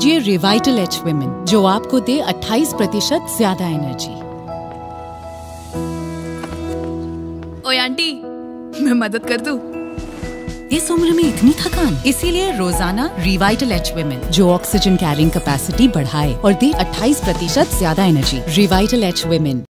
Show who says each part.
Speaker 1: लीजिए Revital H women, जो आपको दे 28% ज्यादा एनर्जी।
Speaker 2: ओए आंटी, मैं मदद कर दूं?
Speaker 1: इस उम्र में इतनी थकान, इसीलिए रोजाना रिवाइटल एच विमेन, जो ऑक्सीजन कैरिंग कैपेसिटी बढ़ाए और दे 28% ज्यादा एनर्जी। Revital H women.